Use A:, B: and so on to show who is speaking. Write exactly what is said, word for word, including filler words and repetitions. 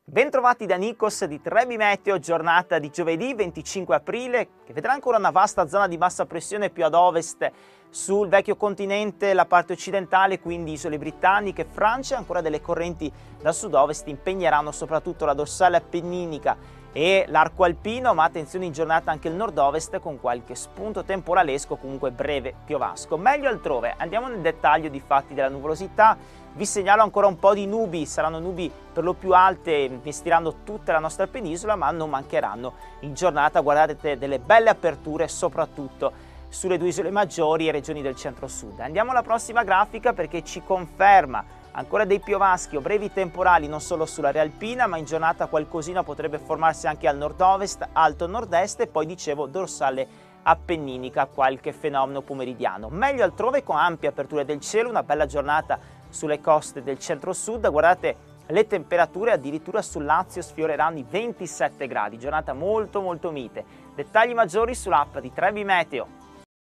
A: Bentrovati da Nikos di Trebi Meteo, giornata di giovedì venticinque aprile che vedrà ancora una vasta zona di bassa pressione più ad ovest sul vecchio continente, la parte occidentale, quindi isole britanniche, Francia, ancora delle correnti da sud-ovest impegneranno soprattutto la dorsale appenninica e l'arco alpino, ma attenzione in giornata anche il nord-ovest con qualche spunto temporalesco, comunque breve piovasco. Meglio altrove, andiamo nel dettaglio di fatti della nuvolosità. Vi segnalo ancora un po' di nubi, saranno nubi per lo più alte, vestiranno tutta la nostra penisola, ma non mancheranno in giornata. Guardate delle belle aperture soprattutto sulle due isole maggiori e regioni del centro-sud. Andiamo alla prossima grafica perché ci conferma ancora dei piovaschi o brevi temporali non solo sull'area alpina, ma in giornata qualcosina potrebbe formarsi anche al nord-ovest, alto nord-est e poi dicevo dorsale appenninica, qualche fenomeno pomeridiano. Meglio altrove con ampie aperture del cielo, una bella giornata sulle coste del centro-sud. Guardate le temperature addirittura sul Lazio sfioreranno i ventisette gradi, giornata molto molto mite. Dettagli maggiori sull'app di Trebi Meteo.